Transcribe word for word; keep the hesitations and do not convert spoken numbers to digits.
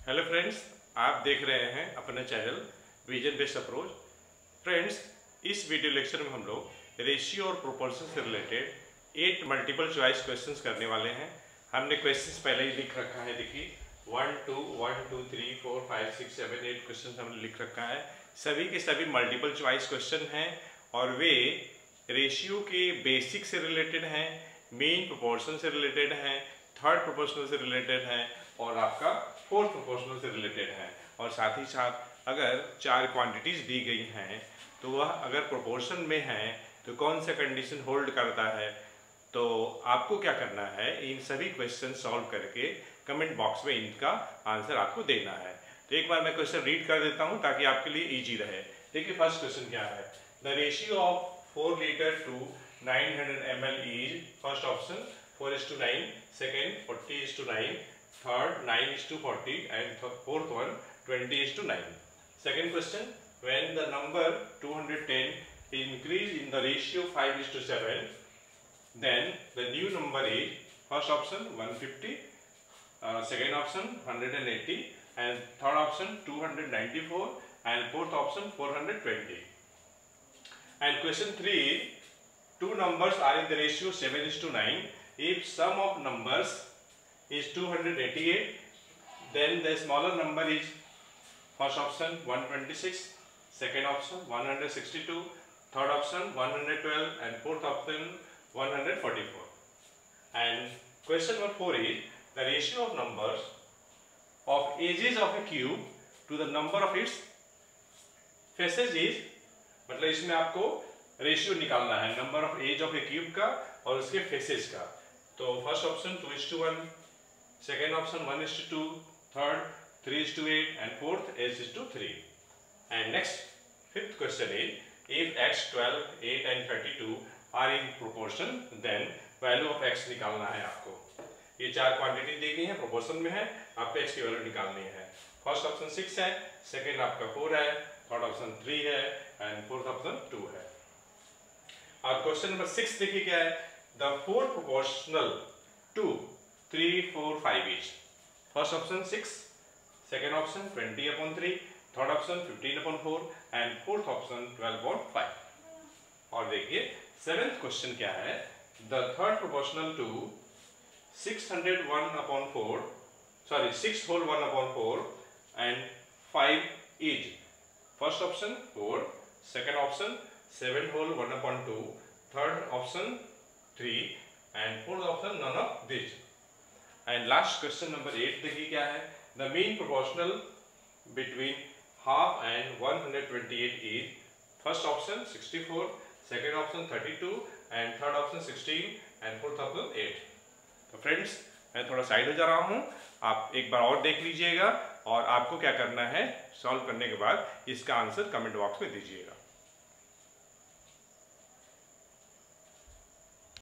Hello friends, आप देख रहे हैं अपना channel vision based approach. Friends, इस वीडियो लेक्चर में हम लोग रेशियो और प्रोपोर्शन से related eight multiple choice questions करने वाले हैं। हमने क्वेश्चंस पहले ही लिख रखा है, देखिए one two one two three four five six seven eight question हमने लिख रखा है। सभी के सभी मल्टीपल चॉइस क्वेश्चन हैं और वे रेशियो के बेसिक से रिलेटेड हैं, मेन प्रोपोर्शन से रिलेटेड हैं, थर्ड प्रोपोर्शनल से रिलेटेड हैं और आपका फोर्थ प्रोपोर्शनल से रिलेटेड है। और साथ ही साथ अगर चार क्वांटिटीज दी गई हैं तो वह अगर प्रोपोर्शन में है तो कौन सा कंडीशन होल्ड करता है, तो आपको क्या करना है, इन सभी क्वेश्चन सॉल्व करके कमेंट बॉक्स में इनका आंसर आपको देना है। तो एक बार मैं क्वेश्चन रीड कर देता हूं ताकि आपके लिए इजी रहे। देखिए फर्स्ट क्वेश्चन क्या है, the ratio of four litre to nine hundred M L is, first option four is to nine, second forty is to nine, third nine is to forty and fourth one twenty is to nine. Second question, when the number two hundred ten increase in the ratio five is to seven, then the new number is, first option one hundred fifty, uh, second option one hundred eighty and third option two hundred ninety-four and fourth option four hundred twenty. And question three, two numbers are in the ratio seven is to nine. If sum of numbers is two hundred eighty-eight, then the smaller number is, first option one hundred twenty-six, second option one hundred sixty-two, third option one hundred twelve and fourth option one hundred forty-four. And question number four is, the ratio of numbers of edges of a cube to the number of its faces is, मतलब इसमें आपको ratio निकालना है number of edge of a cube का और उसके faces का। तो first option two is to one, second option one is to two, third three is to eight and fourth is to three. And next fifth question is, if x, twelve, eight and thirty-two are in proportion, then value of x निकालना है आपको। ये चार quantity दी गई है, proportion में है, आपको x की वैल्यू निकालनी है। फर्स्ट ऑप्शन सिक्स है, सेकेंड आपका फोर है, थर्ड ऑप्शन थ्री है एंड फोर्थ ऑप्शन टू है। और क्वेश्चन नंबर सिक्स देखिए क्या है, the four proportional to three, four, five each. First option six, second option twenty upon three, third option fifteen upon four and fourth option twelve upon five. और देखिए seventh question क्या है, the third proportional to six hundred one upon four, sorry six whole one upon four and five each. First option four, second option seven whole one upon two, third option three and fourth option none of these. And last question number eight देखिए क्या है, the mean proportional between half and one hundred twenty-eight is, first option sixty-four, second option thirty-two and third option sixteen and fourth option eight. तो friends मैं थोड़ा side हो जा रहा हूँ, आप एक बार और देख लीजिएगा और आपको क्या करना है, सॉल्व करने के बाद इसका आंसर कमेंट बॉक्स में दीजिएगा।